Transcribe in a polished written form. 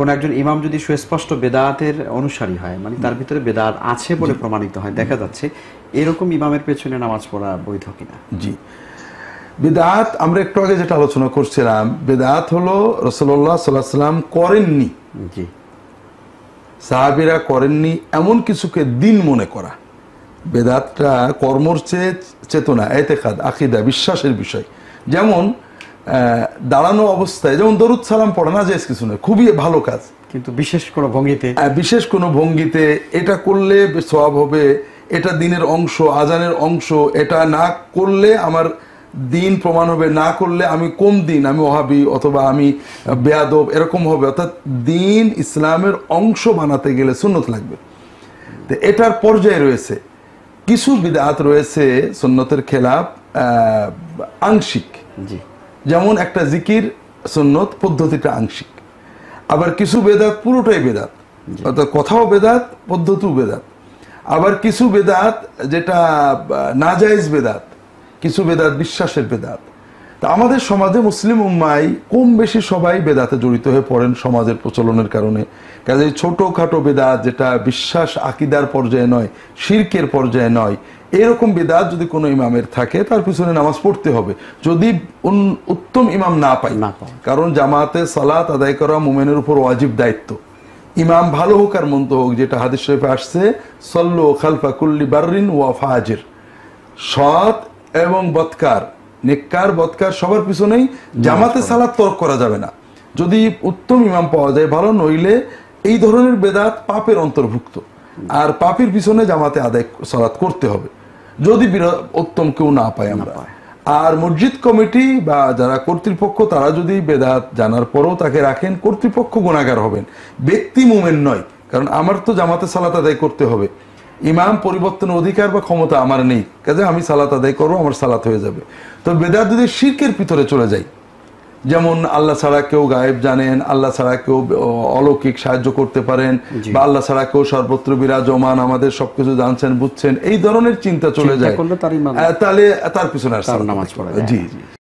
কোন একজন ইমাম যদি সুস্পষ্ট বেদাতের অনুসারী হয়, মানে তার ভিতরে বেদাত আছে বলে প্রমাণিত হয়, দেখা যাচ্ছে, এরকম ইমামের পেছনে নামাজ পড়া বৈধ কিনা? জি, বেদাত আমরা একটু আগে যেটা আলোচনা করছিলাম, বেদাত হলো রাসূলুল্লাহ সাল্লাল্লাহু আলাইহি ওয়াসাল্লাম করেননি, জি, সাহাবীরা করেননি এমন কিছুকে দিন মনে করা। বেদাতটা কর্মর চেতনা, এতেকাদ, আকীদা, বিশ্বাসের বিষয়। যেমন দাঁড়ানো অবস্থায় যেমন দরুদ সালাম পড়া না জায়েজ কিছু নয়, খুবই ভালো কাজ, কিন্তু বিশেষ কোনো ভঙ্গিতে এটা করলে সওয়াব হবে, এটা দিনের অংশ, আজানের অংশ, এটা না করলে আমার দিন প্রমাণ হবে, না করলে আমি কম দিন, আমি ওহাবি অথবা আমি বেয়াদব এরকম হবে। অর্থাৎ দিন ইসলামের অংশ বানাতে গেলে সুন্নত লাগবে। তো এটার পর্যায়ে রয়েছে কিছু বিদআত রয়েছে সুন্নতের খেলাফ, আংশিক। জি, যেমন একটা জিকির সুন্নত, পদ্ধতিটা আংশিক। আবার কিছু বেদাত পুরোটাই বেদাত, অর্থাৎ কথাও বেদাত, পদ্ধতিও বেদাত। আবার কিছু বেদাত যেটা নাজায়েজ বেদাত, কিছু বেদাত বিশ্বাসের বেদাত। তা আমাদের সমাজে মুসলিম উম্মায় কম বেশি সবাই বেদাতে জড়িত হয়ে পড়েন সমাজের প্রচলনের কারণে। কাজে ছোটখাটো বেদাত যেটা বিশ্বাস আকিদার পর্যায়ে নয়, শিরকের পর্যায়ে নয়, এরকম বেদাত যদি কোনো ইমামের থাকে তার পিছনে নামাজ পড়তে হবে, যদি উত্তম ইমাম না পাই। কারণ জামাতে সালাত আদায় করা মুমিনের উপর ওয়াজিব দায়িত্ব। ইমাম ভালো হোক আর মন্দ হোক, যেটা হাদিস শরীফে আসছে, সল্লু খালফা কুল্লি বাররিন ওয়া ফাজির, সৎ এবং বদকার, নেককার বদকার সবার পিছনেই জামাতে সালাত তরক করা যাবে না। যদি উত্তম ইমাম পাওয়া যায় ভালো, নইলে এই ধরনের বেদাত পাপের অন্তর্ভুক্ত, আর পাপের পিছনে জামাতে আদায় সালাত করতে হবে যদি উত্তম কেউ না পাই আমরা। আর মসজিদ কমিটি বা যারা কর্তৃপক্ষ তারা যদি বেদাত জানার পরেও তাকে রাখেন, কর্তৃপক্ষ গুনাহগার হবেন, ব্যক্তি মুমিন নয়। কারণ আমার তো জামাতে সালাত আদায় করতে হবে, ইমাম পরিবর্তনের অধিকার বা ক্ষমতা আমার নেই, কাজে আমি সালাত আদায় করবো, আমার সালাত হয়ে যাবে। তো বেদাত যদি শিরকের ভিতরে চলে যায়, যেমন আল্লাহ ছাড়া কেউ গায়েব জানেন, আল্লাহ ছাড়া কেউ অলৌকিক সাহায্য করতে পারেন, বা আল্লাহ ছাড়া কেউ সর্বত্র বিরাজমান, আমাদের সবকিছু জানছেন বুঝছেন, এই ধরনের চিন্তা চলে যায়, তাহলে তার পিছনে আর নামাজ পড়া। জি জি।